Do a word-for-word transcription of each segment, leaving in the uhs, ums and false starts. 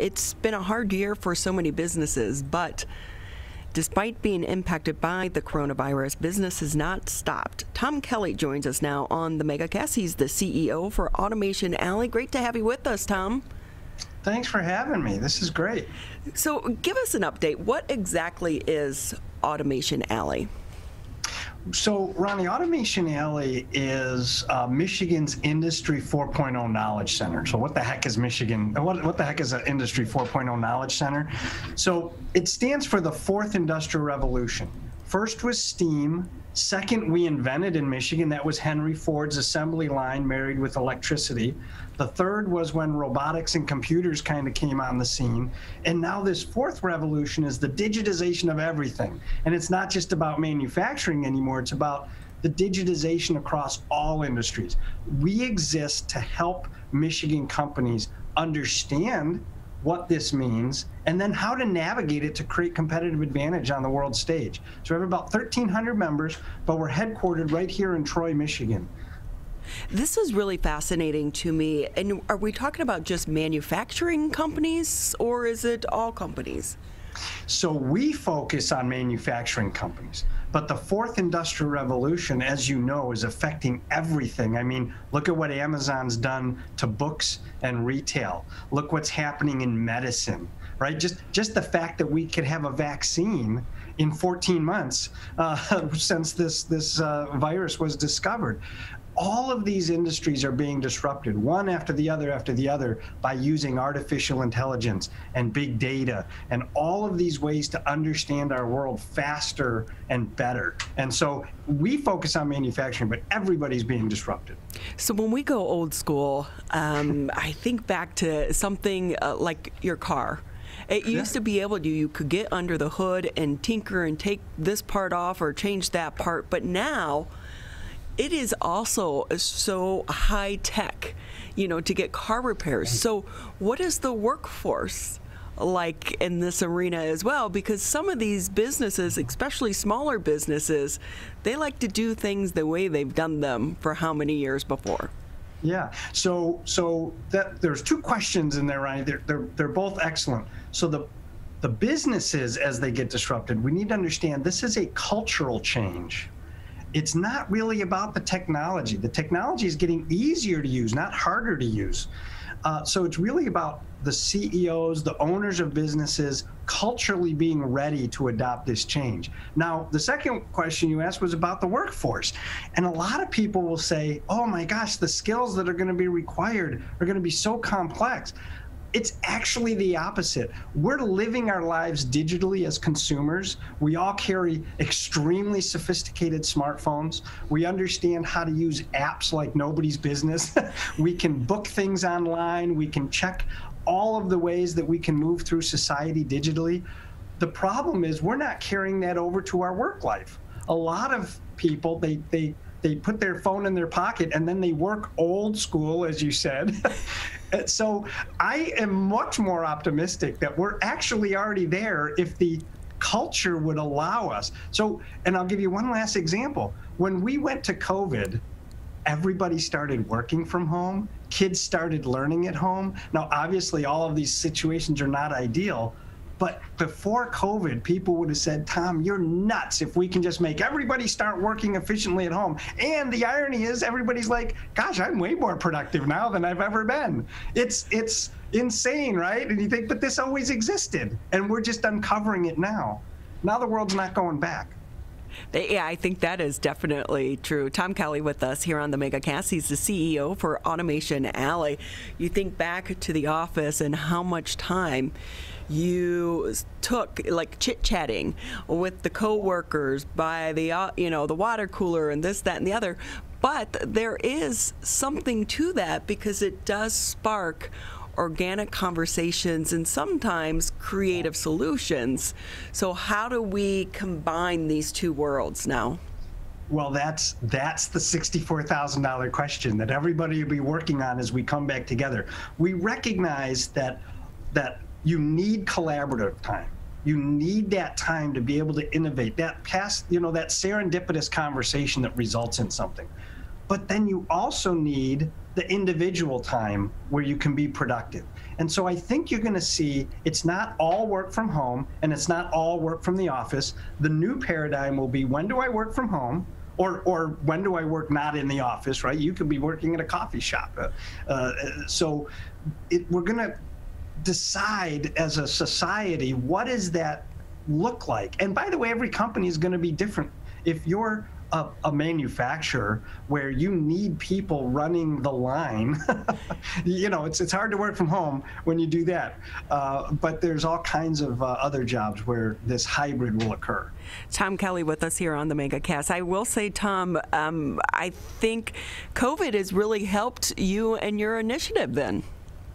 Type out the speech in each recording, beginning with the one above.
it's been a hard year for so many businesses, but despite being impacted by the coronavirus, business has not stopped. Tom Kelly joins us now on the MegaCast. He's the C E O for Automation Alley. Great to have you with us, Tom. Thanks for having me. This is great. So give us an update. What exactly is Automation Alley? So, Ronnie, Automation Alley is uh, Michigan's Industry four point oh Knowledge Center. So what the heck is Michigan? What, what the heck is an Industry four point oh Knowledge Center? So it stands for the fourth industrial revolution. First was steam. Second, we invented in Michigan. That was Henry Ford's assembly line married with electricity. The third was when robotics and computers kind of came on the scene. And now this fourth revolution is the digitization of everything. And it's not just about manufacturing anymore. It's about the digitization across all industries. We exist to help Michigan companies understand what this means, and then how to navigate it to create competitive advantage on the world stage. So we have about thirteen hundred members, but we're headquartered right here in Troy, Michigan. This is really fascinating to me. And are we talking about just manufacturing companies, or is it all companies? So we focus on manufacturing companies, but the fourth industrial revolution, as you know, is affecting everything. I mean, look at what Amazon's done to books and retail. Look what's happening in medicine, right? Just, just the fact that we could have a vaccine in fourteen months uh, since this, this uh, virus was discovered. All of these industries are being disrupted, one after the other after the other, by using artificial intelligence and big data and all of these ways to understand our world faster and better. And so we focus on manufacturing, but everybody's being disrupted. So when we go old school, um, I think back to something uh, like your car. It used yeah. to be able to, you could get under the hood and tinker and take this part off or change that part, but now it is also so high tech, you know, to get car repairs. So what is the workforce like in this arena as well? Because some of these businesses, especially smaller businesses, they like to do things the way they've done them for how many years before? Yeah, so so that there's two questions in there, Ryan. They're, they're, they're both excellent. So the the businesses, as they get disrupted, we need to understand this is a cultural change. It's not really about the technology. The technology is getting easier to use, not harder to use. Uh, so it's really about the C E Os, the owners of businesses, culturally being ready to adopt this change. Now, the second question you asked was about the workforce. And a lot of people will say, oh my gosh, the skills that are going to be required are going to be so complex. It's actually the opposite. We're living our lives digitally as consumers. We all carry extremely sophisticated smartphones. We understand how to use apps like nobody's business. We can book things online. We can check all of the ways that we can move through society digitally. The problem is we're not carrying that over to our work life. A lot of people, they, they, they put their phone in their pocket and then they work old school, as you said. So I am much more optimistic that we're actually already there if the culture would allow us. So, and I'll give you one last example. When we went to COVID, everybody started working from home. Kids started learning at home. Now, obviously, all of these situations are not ideal. But before COVID, people would have said, Tom, you're nuts if we can just make everybody start working efficiently at home. And the irony is everybody's like, gosh, I'm way more productive now than I've ever been. It's, it's insane, right? And you think, but this always existed. And we're just uncovering it now. Now the world's not going back. Yeah, I think that is definitely true. Tom Kelly with us here on the MegaCast. He's the C E O for Automation Alley. You think back to the office and how much time you took, like chit-chatting with the co-workers by the, uh, you know, the water cooler and this, that, and the other. But there is something to that because it does spark organic conversations and sometimes creative solutions. So how do we combine these two worlds now? Well, that's that's the sixty-four thousand dollar question that everybody will be working on as we come back together. We recognize that that you need collaborative time. You need that time to be able to innovate, that past, you know, that serendipitous conversation that results in something. But then you also need the individual time where you can be productive. And so I think you're going to see it's not all work from home and it's not all work from the office. The new paradigm will be, when do I work from home? Or, or when do I work not in the office, right? You could be working at a coffee shop. Uh, uh, so it, we're going to decide as a society, what does that look like? And by the way, every company is going to be different. If you're a, a manufacturer where you need people running the line, you know, it's it's hard to work from home when you do that. Uh, but there's all kinds of uh, other jobs where this hybrid will occur. Tom Kelly with us here on the MegaCast. I will say, Tom, um, I think COVID has really helped you and your initiative then.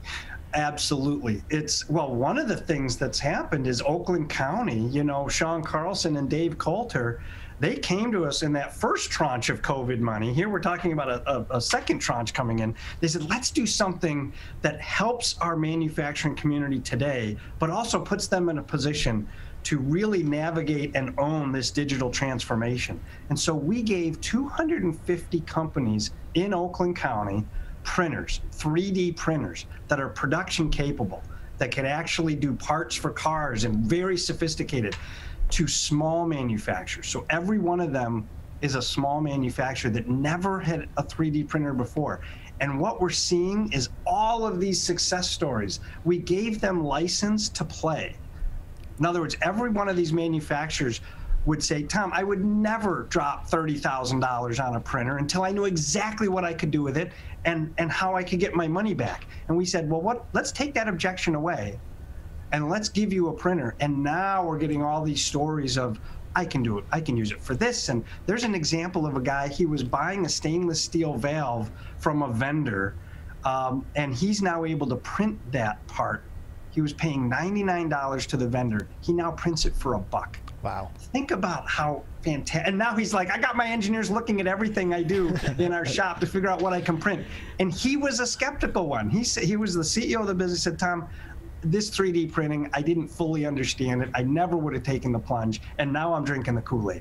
Absolutely. It's, well, one of the things that's happened is Oakland County, you know, Sean Carlson and Dave Coulter, they came to us in that first tranche of COVID money. Here we're talking about a, a, a second tranche coming in. They said, let's do something that helps our manufacturing community today, but also puts them in a position to really navigate and own this digital transformation. And so we gave two hundred fifty companies in Oakland County printers, three D printers that are production capable, that can actually do parts for cars and very sophisticated, to small manufacturers. So every one of them is a small manufacturer that never had a three D printer before. And what we're seeing is all of these success stories. We gave them license to play. In other words, every one of these manufacturers would say, Tom, I would never drop thirty thousand dollars on a printer until I knew exactly what I could do with it and, and how I could get my money back. And we said, well, what? Let's take that objection away and let's give you a printer. And now we're getting all these stories of, I can do it, I can use it for this. And there's an example of a guy, he was buying a stainless steel valve from a vendor, um, and he's now able to print that part. He was paying ninety-nine dollars to the vendor. He now prints it for a buck. Wow. Think about how fantastic. And now he's like, I got my engineers looking at everything I do in our shop to figure out what I can print. And he was a skeptical one. He said, he was the C E O of the business, said, Tom, this three D printing, I didn't fully understand it. I never would have taken the plunge. And now I'm drinking the Kool-Aid.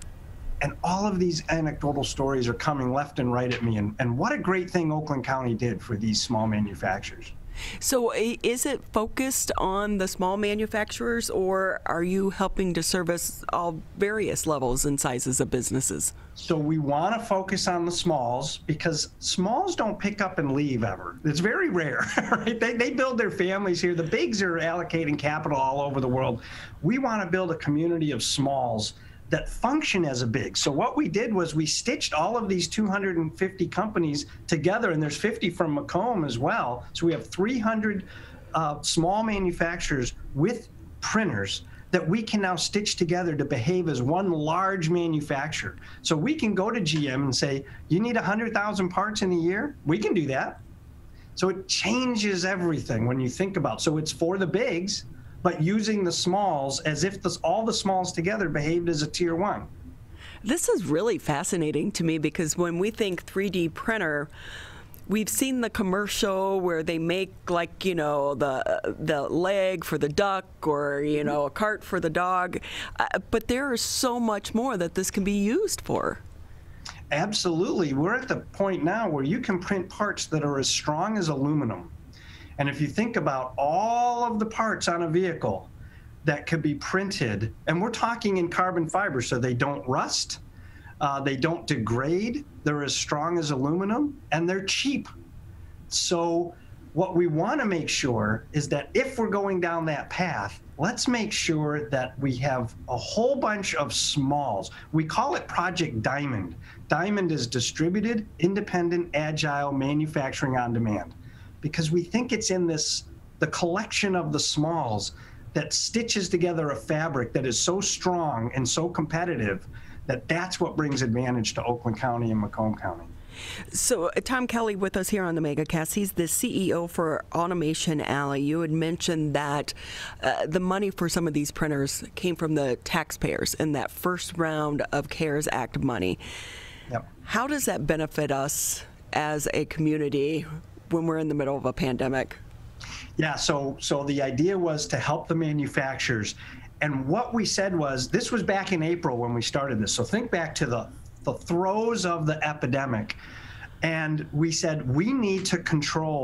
And all of these anecdotal stories are coming left and right at me. And, and what a great thing Oakland County did for these small manufacturers. So is it focused on the small manufacturers, or are you helping to service all various levels and sizes of businesses? So we want to focus on the smalls because smalls don't pick up and leave ever. It's very rare, right? They, they build their families here. The bigs are allocating capital all over the world. We want to build a community of smalls that function as a big. So what we did was we stitched all of these two hundred fifty companies together, and there's fifty from Macomb as well. So we have three hundred uh, small manufacturers with printers that we can now stitch together to behave as one large manufacturer. So we can go to G M and say, you need one hundred thousand parts in a year? We can do that. So it changes everything when you think about it. So it's for the bigs, but using the smalls as if this, all the smalls together behaved as a tier one. This is really fascinating to me because when we think three D printer, we've seen the commercial where they make, like, you know, the the leg for the duck or, you know, a cart for the dog. Uh, but there is so much more that this can be used for. Absolutely. We're at the point now where you can print parts that are as strong as aluminum. And if you think about all of the parts on a vehicle that could be printed, and we're talking in carbon fiber, so they don't rust, uh, they don't degrade, they're as strong as aluminum, and they're cheap. So what we want to make sure is that if we're going down that path, let's make sure that we have a whole bunch of smalls. We call it Project Diamond. Diamond is distributed, independent, agile manufacturing on demand, because we think it's in this, the collection of the smalls that stitches together a fabric that is so strong and so competitive that that's what brings advantage to Oakland County and Macomb County. So uh, Tom Kelly with us here on the MegaCast. He's the C E O for Automation Alley. You had mentioned that uh, the money for some of these printers came from the taxpayers in that first round of CARES Act money. Yep. How does that benefit us as a community when we're in the middle of a pandemic? Yeah, so so the idea was to help the manufacturers. And what we said was, this was back in April when we started this. So think back to the, the throes of the epidemic. And we said, we need to control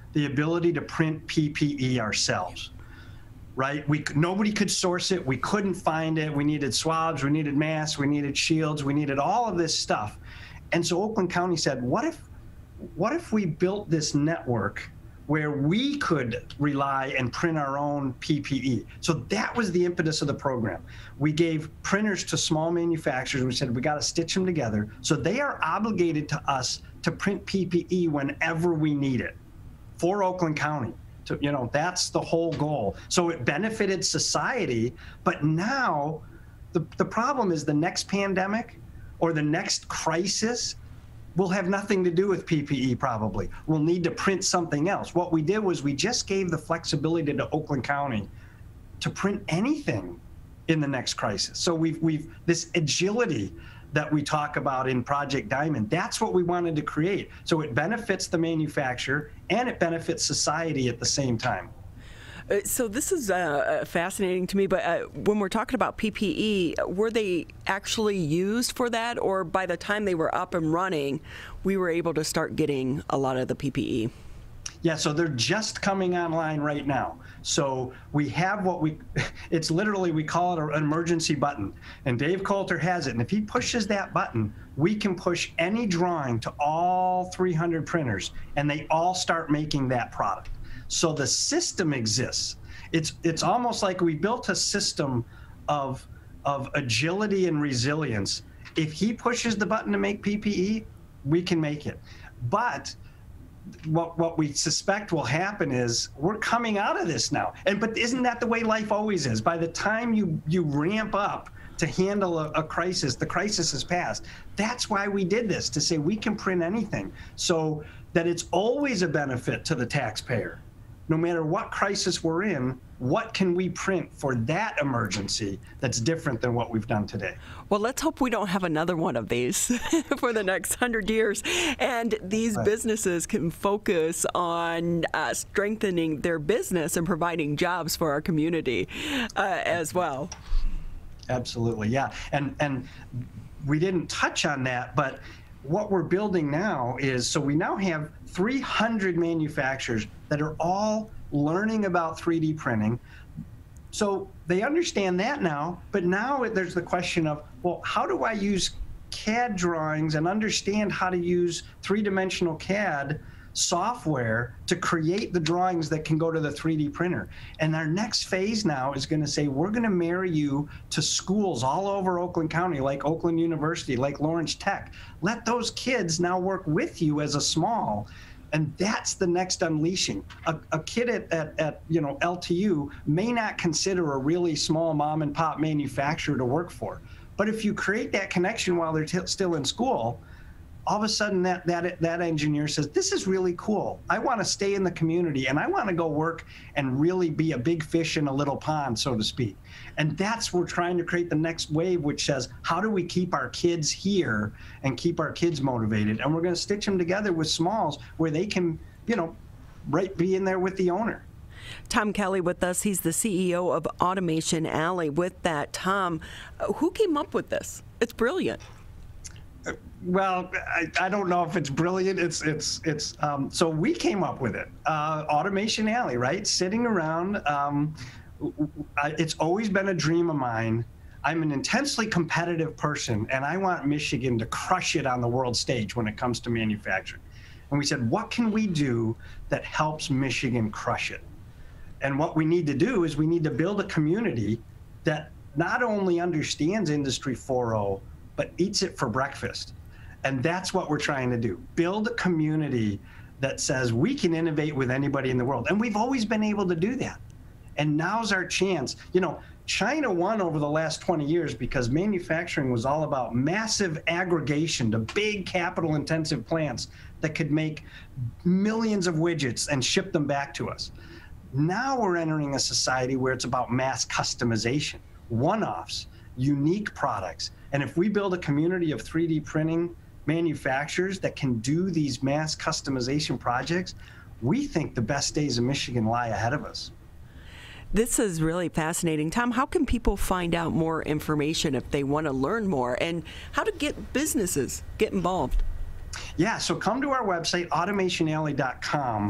the ability to print P P E ourselves. Right? We nobody could source it. We couldn't find it. We needed swabs. We needed masks. We needed shields. We needed all of this stuff. And so Oakland County said, "What if, what if we built this network where we could rely and print our own P P E?" So that was the impetus of the program. We gave printers to small manufacturers. We said we got to stitch them together. So they are obligated to us to print P P E whenever we need it for Oakland County. To, you know, that's the whole goal. So it benefited society, but now the, the problem is the next pandemic or the next crisis will have nothing to do with P P E probably. We'll need to print something else. What we did was we just gave the flexibility to Oakland County to print anything in the next crisis. So we've, we've this agility that we talk about in Project Diamond, that's what we wanted to create. So it benefits the manufacturer and it benefits society at the same time. Uh, so this is uh, fascinating to me, but uh, when we're talking about P P E, were they actually used for that, or by the time they were up and running, we were able to start getting a lot of the P P E? Yeah, so they're just coming online right now. So we have what we, it's literally, we call it an emergency button. And Dave Coulter has it. And if he pushes that button, we can push any drawing to all three hundred printers, and they all start making that product. So the system exists. It's, it's almost like we built a system of, of agility and resilience. If he pushes the button to make P P E, we can make it. But What, what we suspect will happen is we're coming out of this now. And but isn't that the way life always is? By the time you, you ramp up to handle a, a crisis, the crisis has passed. That's why we did this, to say we can print anything, so that it's always a benefit to the taxpayer. No matter what crisis we're in, what can we print for that emergency that's different than what we've done today? Well, let's hope we don't have another one of these for the next hundred years. And these right. businesses can focus on uh, strengthening their business and providing jobs for our community uh, as well. Absolutely, yeah. And, and we didn't touch on that, but what we're building now is, so we now have three hundred manufacturers that are all learning about three D printing. So they understand that now, but now there's the question of, well, how do I use C A D drawings and understand how to use three-dimensional C A D software to create the drawings that can go to the three D printer? And our next phase now is going to say, we're going to marry you to schools all over Oakland County, like Oakland University, like Lawrence Tech. Let those kids now work with you as a small. And that's the next unleashing. A, a kid at, at, at you know L T U may not consider a really small mom and pop manufacturer to work for. But if you create that connection while they're t still in school, all of a sudden that, that, that engineer says, this is really cool. I want to stay in the community and I want to go work and really be a big fish in a little pond, so to speak. And that's, we're trying to create the next wave, which says, how do we keep our kids here and keep our kids motivated? And we're going to stitch them together with smalls where they can, you know, right, be in there with the owner. Tom Kelly with us. He's the C E O of Automation Alley. With that, Tom, who came up with this? It's brilliant. Well, I, I don't know if it's brilliant. It's it's it's. Um, so we came up with it. Uh, Automation Alley, right? Sitting around. Um, I, it's always been a dream of mine. I'm an intensely competitive person, and I want Michigan to crush it on the world stage when it comes to manufacturing. And we said, what can we do that helps Michigan crush it? And what we need to do is we need to build a community that not only understands Industry four point oh, but eats it for breakfast. And that's what we're trying to do. Build a community that says we can innovate with anybody in the world. And we've always been able to do that. And now's our chance. You know, China won over the last twenty years because manufacturing was all about massive aggregation to big capital intensive plants that could make millions of widgets and ship them back to us. Now we're entering a society where it's about mass customization, one-offs, unique products. And if we build a community of three D printing manufacturers that can do these mass customization projects, we think the best days of Michigan lie ahead of us. This is really fascinating. Tom, how can people find out more information if they want to learn more, and how to get businesses get involved? Yeah, so come to our website, automation alley dot com,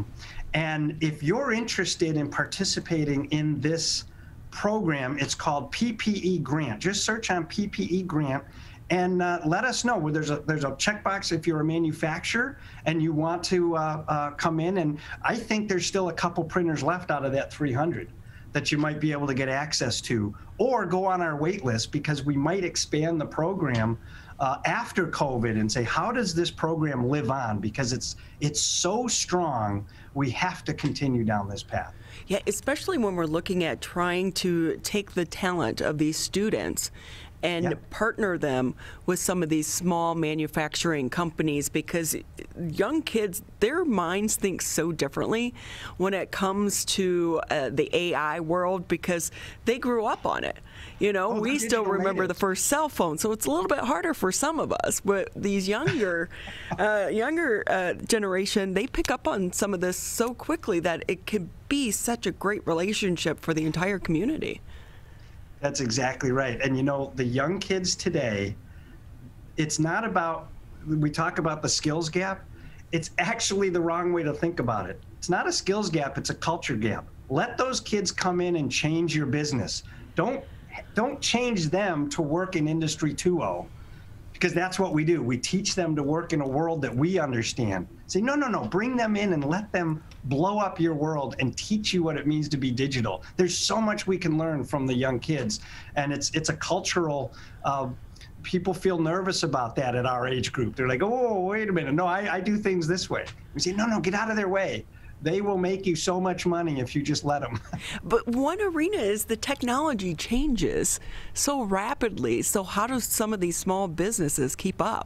And if you're interested in participating in this program, it's called P P E Grant. Just search on P P E Grant and uh, let us know. There's a there's a checkbox if you're a manufacturer and you want to uh, uh, come in. And I think there's still a couple printers left out of that three hundred that you might be able to get access to, or go on our wait list, because we might expand the program uh, after COVID and say, how does this program live on? Because it's it's so strong, we have to continue down this path. Yeah, especially when we're looking at trying to take the talent of these students and Yeah. partner them with some of these small manufacturing companies, because young kids, their minds think so differently when it comes to uh, the A I world, because they grew up on it. You know, Oh, we they're still digital remember the natives. first cell phone, so it's a little bit harder for some of us. But these younger, uh, younger uh, generation, they pick up on some of this so quickly that it could be such a great relationship for the entire community. That's exactly right. And you know, the young kids today, it's not about, we talk about the skills gap. It's actually the wrong way to think about it. It's not a skills gap, it's a culture gap. Let those kids come in and change your business. Don't, don't change them to work in Industry two point oh, because that's what we do. We teach them to work in a world that we understand. Say, no, no, no, bring them in and let them blow up your world and teach you what it means to be digital. There's so much we can learn from the young kids, and it's it's a cultural, uh, people feel nervous about that at our age group. They're like, oh, wait a minute, no, I, I do things this way. We say, no, no, get out of their way. They will make you so much money if you just let them. But one arena is the technology changes so rapidly. So how do some of these small businesses keep up?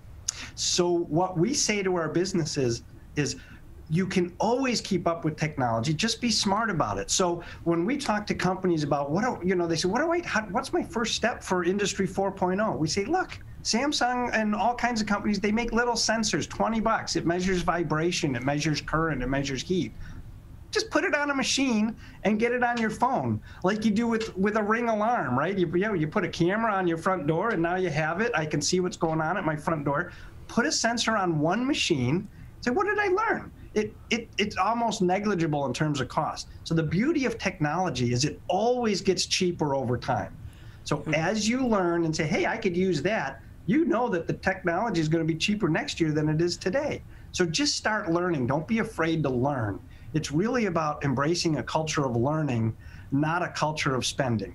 So what we say to our businesses is, you can always keep up with technology. Just be smart about it. So when we talk to companies about what, do, you know, they say, what do I, how, what's my first step for Industry four point oh? We say, look, Samsung and all kinds of companies, they make little sensors, twenty bucks. It measures vibration, it measures current, it measures heat. Just put it on a machine and get it on your phone, like you do with, with a Ring alarm, right? You, you, know, you put a camera on your front door and now you have it. I can see what's going on at my front door. Put a sensor on one machine. Say, what did I learn? It, it, it's almost negligible in terms of cost. So the beauty of technology is it always gets cheaper over time. So as you learn and say, hey, I could use that, you know that the technology is going to be cheaper next year than it is today. So just start learning. Don't be afraid to learn. It's really about embracing a culture of learning, not a culture of spending.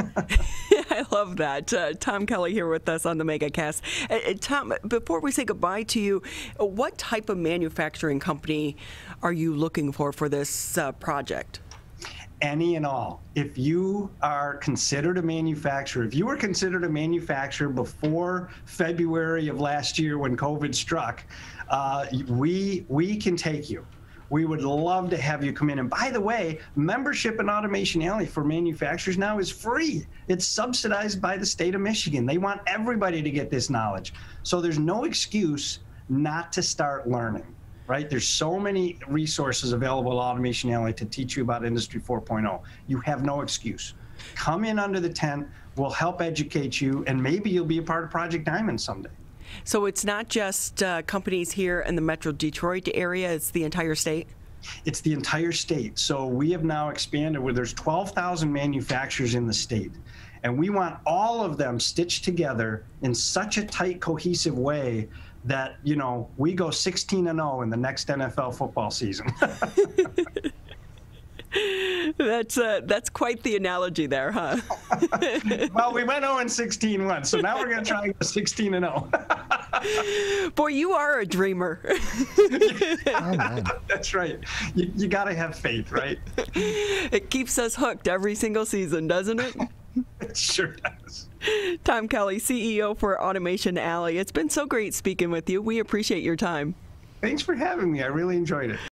I love that. Uh, Tom Kelly here with us on the MegaCast. Uh, uh, Tom, before we say goodbye to you, uh, what type of manufacturing company are you looking for for this uh, project? Any and all. If you are considered a manufacturer, if you were considered a manufacturer before February of last year when COVID struck, uh, we we can take you. We would love to have you come in. And by the way, membership in Automation Alley for manufacturers now is free. It's subsidized by the state of Michigan. They want everybody to get this knowledge. So there's no excuse not to start learning, right? There's so many resources available at Automation Alley to teach you about Industry four point oh. You have no excuse. Come in under the tent. We'll help educate you, and maybe you'll be a part of Project Diamond someday. So it's not just uh, companies here in the Metro Detroit area, it's the entire state? It's the entire state. So we have now expanded where there's twelve thousand manufacturers in the state. And we want all of them stitched together in such a tight, cohesive way that, you know, we go sixteen and oh in the next N F L football season. That's uh, that's quite the analogy there, huh? Well, we went oh and sixteen once, so now we're going to try and go sixteen and oh. Boy, you are a dreamer. Oh, man. That's right. You, you got to have faith, right? It keeps us hooked every single season, doesn't it? It sure does. Tom Kelly, C E O for Automation Alley. It's been so great speaking with you. We appreciate your time. Thanks for having me. I really enjoyed it.